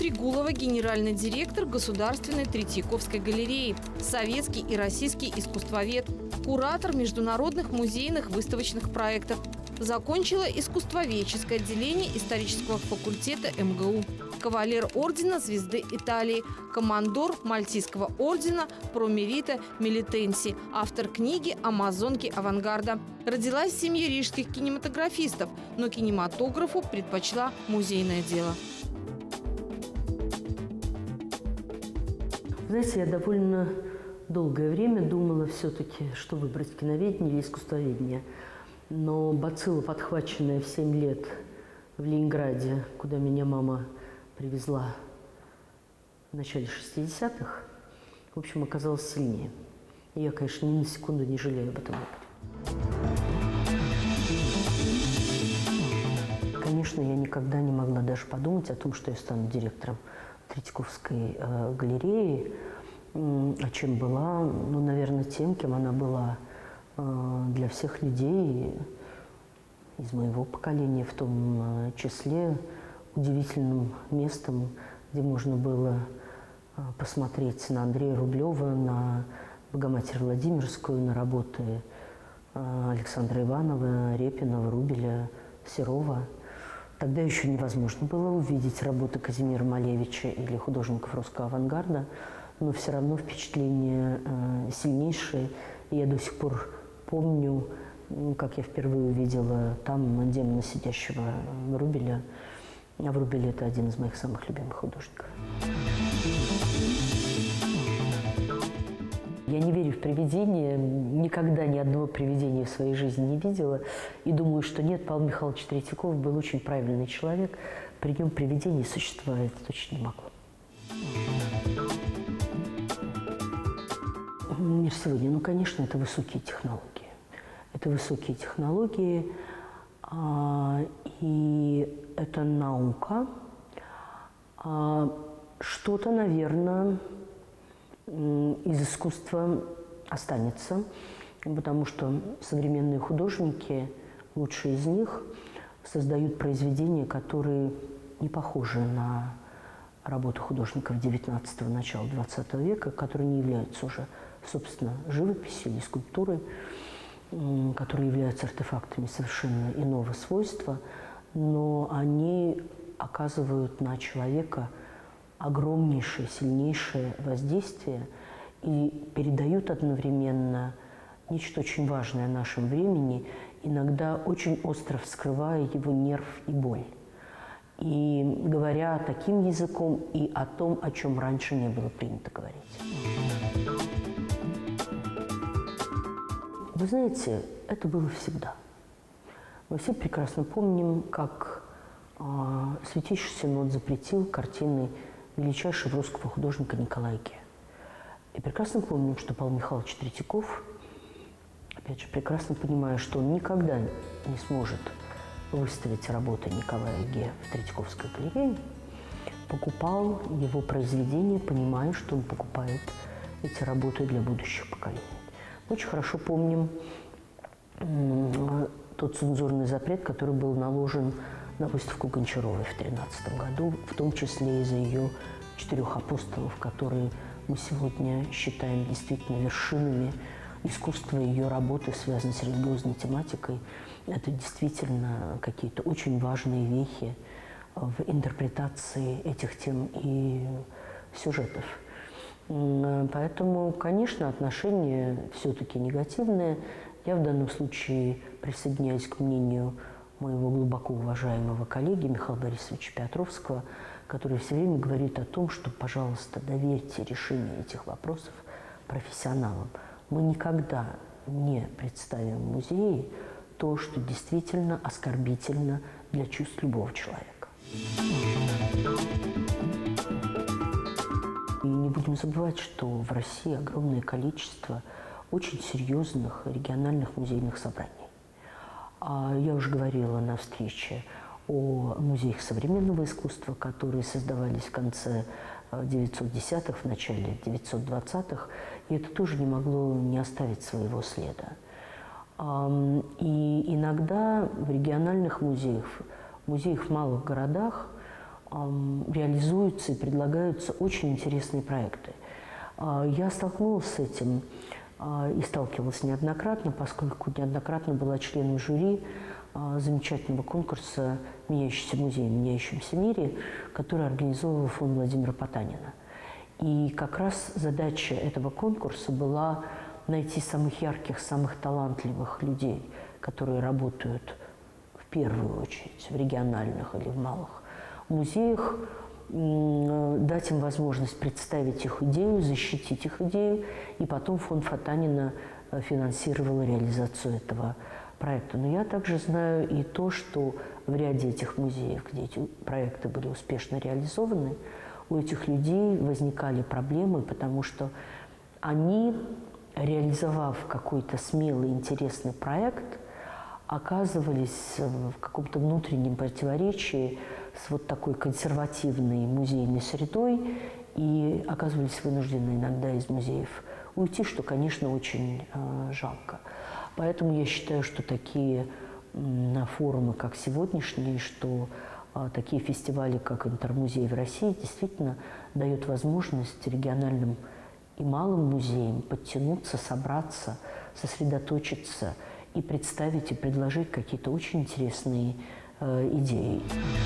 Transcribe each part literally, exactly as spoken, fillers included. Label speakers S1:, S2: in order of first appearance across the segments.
S1: Трегулова – генеральный директор Государственной Третьяковской галереи, советский и российский искусствовед, куратор международных музейных выставочных проектов. Закончила искусствоведческое отделение исторического факультета эм гэ у. Кавалер ордена Звезды Италии, командор Мальтийского ордена Промерита Милитенси, автор книги «Амазонки авангарда». Родилась в семье рижских кинематографистов, но кинематографу предпочла музейное дело.
S2: Знаете, я довольно долгое время думала все-таки, что выбрать – киноведение или искусствоведение. Но бацилла, подхваченная в семь лет в Ленинграде, куда меня мама привезла в начале шестидесятых, в общем, оказалась сильнее. И я, конечно, ни на секунду не жалею об этом опыте. Конечно, я никогда не могла даже подумать о том, что я стану директором Третьяковской э, галереи. А чем была? Ну, наверное, тем, кем она была э, для всех людей из моего поколения, в том числе удивительным местом, где можно было э, посмотреть на Андрея Рублева, на Богоматерь Владимирскую, на работы э, Александра Иванова, Репина, Врубеля, Серова. Тогда еще невозможно было увидеть работы Казимира Малевича или художников русского авангарда, но все равно впечатление э, сильнейшее. И я до сих пор помню, как я впервые увидела там демона, сидящего Врубеля. А Врубель – это один из моих самых любимых художников. Я не верю в привидения, никогда ни одного привидения в своей жизни не видела. И думаю, что нет, Павел Михайлович Третьяков был очень правильный человек. При нем привидение существовать точно не могло. Мир сегодня, ну, конечно, это высокие технологии. Это высокие технологии, а, и это наука. А, что-то, наверное, из искусства останется, потому что современные художники, лучшие из них, создают произведения, которые не похожи на работы художников девятнадцатого, начала двадцатого века, которые не являются уже, собственно, живописью или скульптурой, которые являются артефактами совершенно иного свойства, но они оказывают на человека огромнейшее, сильнейшее воздействие и передают одновременно нечто очень важное в нашем времени, иногда очень остро вскрывая его нерв и боль. И говоря таким языком и о том, о чем раньше не было принято говорить. Вы знаете, это было всегда. Мы все прекрасно помним, как э, Святейший Синод запретил картины величайшего русского художника Николая Ге. И прекрасно помним, что Павел Михайлович Третьяков, опять же, прекрасно понимая, что он никогда не сможет выставить работы Николая Ге в Третьяковской галерее, покупал его произведения, понимая, что он покупает эти работы для будущих поколений. Мы очень хорошо помним тот цензурный запрет, который был наложен на выставку Гончаровой в тринадцатом году, в том числе и за ее четырех апостолов, которые мы сегодня считаем действительно вершинами искусства, ее работы, связанной с религиозной тематикой. Это действительно какие-то очень важные вехи в интерпретации этих тем и сюжетов. Поэтому, конечно, отношение все-таки негативное. Я в данном случае присоединяюсь к мнению моего глубоко уважаемого коллеги Михаила Борисовича Петровского, который все время говорит о том, что, пожалуйста, доверьте решение этих вопросов профессионалам. Мы никогда не представим в музее то, что действительно оскорбительно для чувств любого человека. И не будем забывать, что в России огромное количество очень серьезных региональных музейных собраний. Я уже говорила на встрече о музеях современного искусства, которые создавались в конце девятьсот десятых, в начале девятьсот двадцатых, и это тоже не могло не оставить своего следа. И иногда в региональных музеях, музеях в малых городах реализуются и предлагаются очень интересные проекты. Я столкнулась с этим и сталкивалась неоднократно, поскольку неоднократно была членом жюри замечательного конкурса «Меняющийся музей в меняющемся мире», который организовывал фонд Владимира Потанина. И как раз задача этого конкурса была найти самых ярких, самых талантливых людей, которые работают в первую очередь в региональных или в малых музеях, дать им возможность представить их идею, защитить их идею, и потом фонд Потанина финансировал реализацию этого проекта. Но я также знаю и то, что в ряде этих музеев, где эти проекты были успешно реализованы, у этих людей возникали проблемы, потому что они, реализовав какой-то смелый, интересный проект, оказывались в каком-то внутреннем противоречии с вот такой консервативной музейной средой и оказывались вынуждены иногда из музеев уйти, что, конечно, очень э, жалко. Поэтому я считаю, что такие э, форумы, как сегодняшние, что э, такие фестивали, как Интермузей в России, действительно дают возможность региональным и малым музеям подтянуться, собраться, сосредоточиться и представить и предложить какие-то очень интересные э, идеи.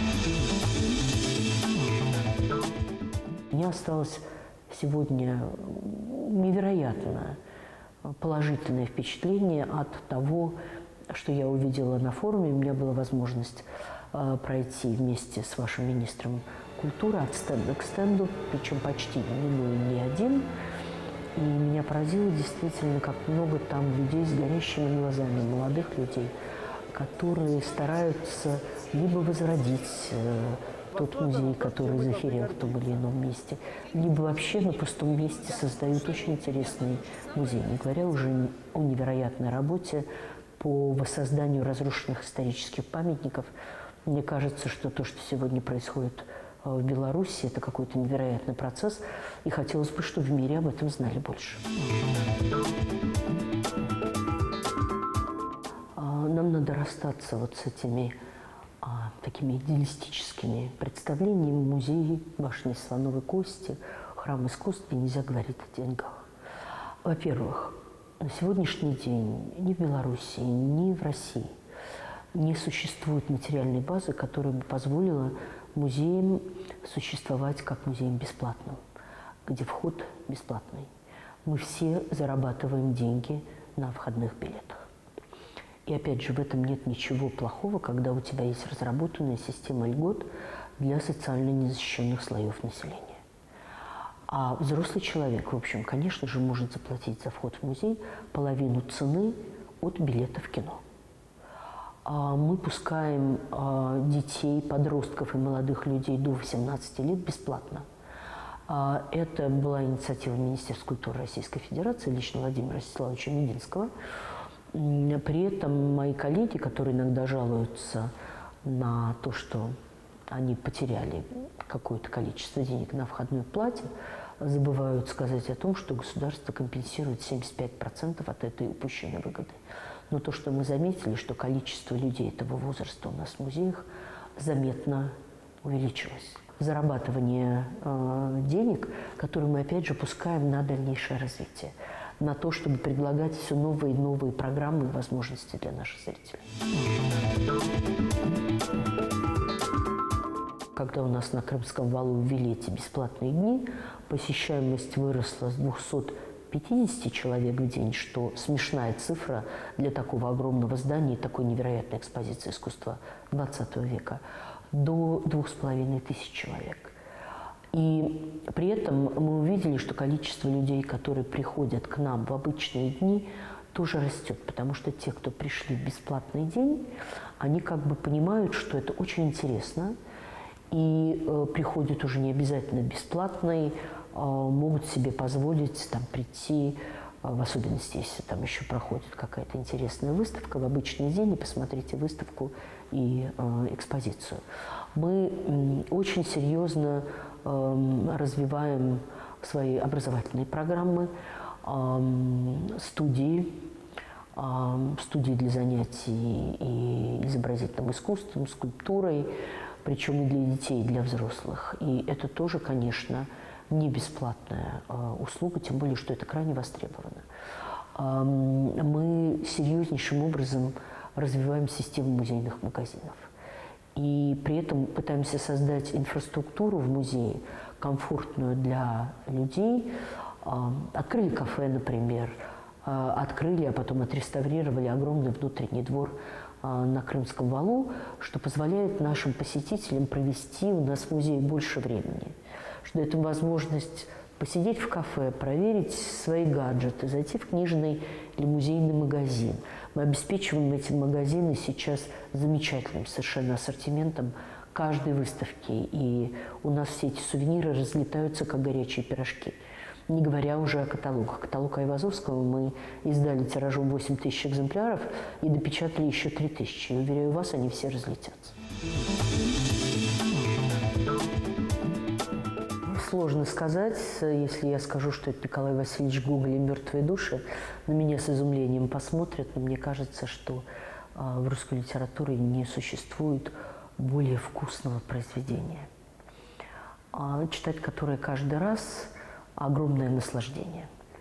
S2: У меня осталось сегодня невероятно положительное впечатление от того, что я увидела на форуме. У меня была возможность э, пройти вместе с вашим министром культуры от стенда к стенду, причем почти не ну и не один. И меня поразило действительно, как много там людей с горящими глазами, молодых людей, которые стараются либо возродить э, тот музей, который захерел в том или ином месте, либо вообще на пустом месте создают очень интересный музей, не говоря уже о невероятной работе по воссозданию разрушенных исторических памятников. Мне кажется, что то, что сегодня происходит в Беларуси, это какой-то невероятный процесс, и хотелось бы, чтобы в мире об этом знали больше. Нам надо расстаться вот с этими а, такими идеалистическими представлениями. Музеи, башни слоновой кости, храм искусства, нельзя говорить о деньгах. Во-первых, на сегодняшний день ни в Беларуси, ни в России не существует материальной базы, которая бы позволила музеям существовать как музеям бесплатным, где вход бесплатный. Мы все зарабатываем деньги на входных билетах. И опять же, в этом нет ничего плохого, когда у тебя есть разработанная система льгот для социально незащищенных слоев населения. А взрослый человек, в общем, конечно же, может заплатить за вход в музей половину цены от билета в кино. Мы пускаем детей, подростков и молодых людей до восемнадцати лет бесплатно. Это была инициатива Министерства культуры Российской Федерации, лично Владимира Ростиславовича Мединского. При этом мои коллеги, которые иногда жалуются на то, что они потеряли какое-то количество денег на входной плате, забывают сказать о том, что государство компенсирует семьдесят пять процентов от этой упущенной выгоды. Но то, что мы заметили, что количество людей этого возраста у нас в музеях заметно увеличилось. Зарабатывание э, денег, которые мы, опять же, пускаем на дальнейшее развитие, на то, чтобы предлагать все новые и новые программы и возможности для наших зрителей. Когда у нас на Крымском валу ввели эти бесплатные дни, посещаемость выросла с двухсот пятидесяти человек в день, что смешная цифра для такого огромного здания и такой невероятной экспозиции искусства двадцатого века, до двух с половиной тысяч человек. И при этом мы увидели, что количество людей, которые приходят к нам в обычные дни, тоже растет, потому что те, кто пришли в бесплатный день, они как бы понимают, что это очень интересно, и э, приходят уже не обязательно бесплатный, э, могут себе позволить там прийти, э, в особенности, если там еще проходит какая-то интересная выставка, в обычный день, и посмотрите выставку и э, экспозицию. Мы э, очень серьезно э, развиваем свои образовательные программы, э, студии, э, студии для занятий и изобразительным искусством, скульптурой, причем и для детей, и для взрослых. И это тоже, конечно, не бесплатная услуга, тем более, что это крайне востребовано. Мы серьезнейшим образом развиваем систему музейных магазинов. И при этом пытаемся создать инфраструктуру в музее, комфортную для людей. Открыли кафе, например, открыли, а потом отреставрировали огромный внутренний двор на Крымском валу, что позволяет нашим посетителям провести у нас в музее больше времени. Что это возможность посидеть в кафе, проверить свои гаджеты, зайти в книжный или музейный магазин. Мы обеспечиваем эти магазины сейчас замечательным совершенно ассортиментом каждой выставки. И у нас все эти сувениры разлетаются, как горячие пирожки. Не говоря уже о каталогах. Каталог Айвазовского мы издали тиражом восемь тысяч экземпляров и допечатали еще три тысячи. И, уверяю вас, они все разлетятся. Сложно сказать. Если я скажу, что это Николай Васильевич Гоголь и «Мертвые души», на меня с изумлением посмотрят, но мне кажется, что в русской литературе не существует более вкусного произведения, читать которое каждый раз огромное наслаждение.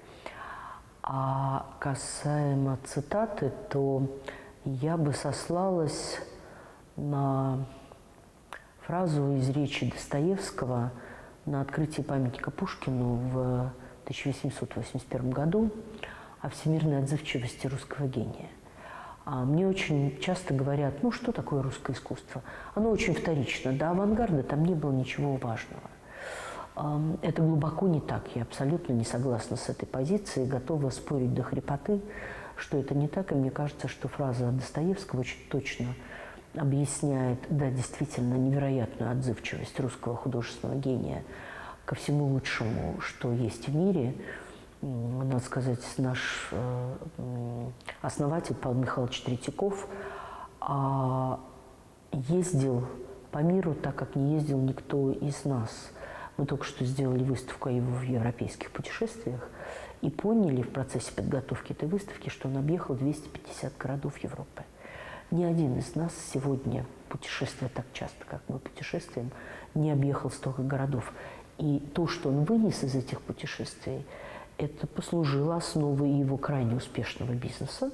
S2: А касаемо цитаты, то я бы сослалась на фразу из речи Достоевского на открытии памятника Пушкину в тысяча восемьсот восемьдесят первом году о всемирной отзывчивости русского гения. А мне очень часто говорят, ну что такое русское искусство? Оно очень вторично. До авангарда там не было ничего важного. Это глубоко не так. Я абсолютно не согласна с этой позицией, готова спорить до хрипоты, что это не так. И мне кажется, что фраза Достоевского очень точно объясняет, да, действительно, невероятную отзывчивость русского художественного гения ко всему лучшему, что есть в мире. Надо сказать, наш основатель Павел Михайлович Третьяков ездил по миру так, как не ездил никто из нас. Мы только что сделали выставку о его в европейских путешествиях и поняли в процессе подготовки этой выставки, что он объехал двести пятьдесят городов Европы. Ни один из нас сегодня, путешествуя так часто, как мы путешествуем, не объехал столько городов. И то, что он вынес из этих путешествий, это послужило основой его крайне успешного бизнеса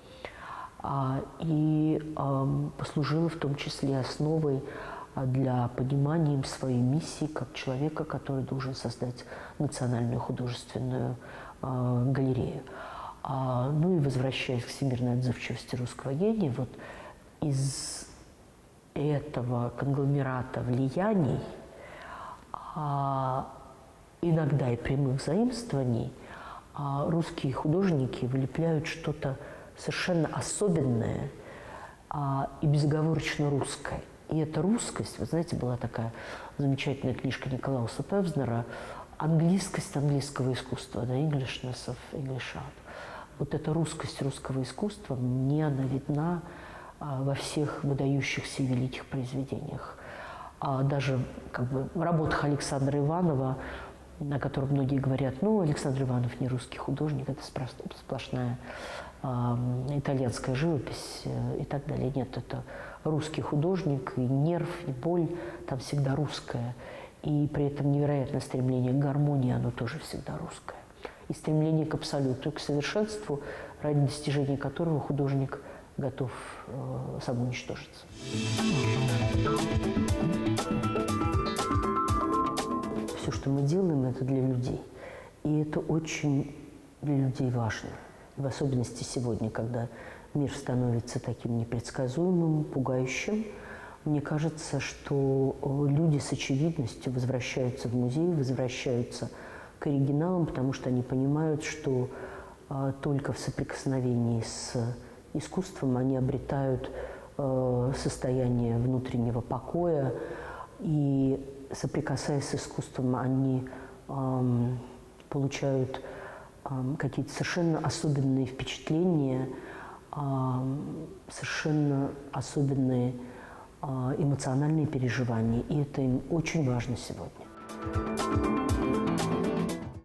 S2: и послужило в том числе основой для понимания им своей миссии как человека, который должен создать национальную художественную э, галерею. А, ну и возвращаясь к всемирной отзывчивости русского гения, вот из этого конгломерата влияний, а, иногда и прямых заимствований, а, русские художники вылепляют что-то совершенно особенное а, и безоговорочно русское. И эта русскость, вы знаете, была такая замечательная книжка Николауса Певзнера «Английскость английского искусства», «The Englishness of English Art». Вот эта русскость русского искусства, мне она видна а, во всех выдающихся и великих произведениях. А даже как бы, в работах Александра Иванова, о котором многие говорят, ну, Александр Иванов не русский художник, это сплошная э, итальянская живопись э, и так далее. Нет, это русский художник, и нерв, и боль там всегда русская. И при этом невероятное стремление к гармонии, оно тоже всегда русское. И стремление к абсолюту, и к совершенству, ради достижения которого художник готов э, самоуничтожиться. Все, что мы делаем, это для людей. И это очень для людей важно. В особенности сегодня, когда мир становится таким непредсказуемым, пугающим. Мне кажется, что люди с очевидностью возвращаются в музей, возвращаются к оригиналам, потому что они понимают, что а, только в соприкосновении с искусством они обретают а, состояние внутреннего покоя, и соприкасаясь с искусством, они а, получают а, какие-то совершенно особенные впечатления, а, совершенно особенные эмоциональные переживания, и это им очень важно сегодня.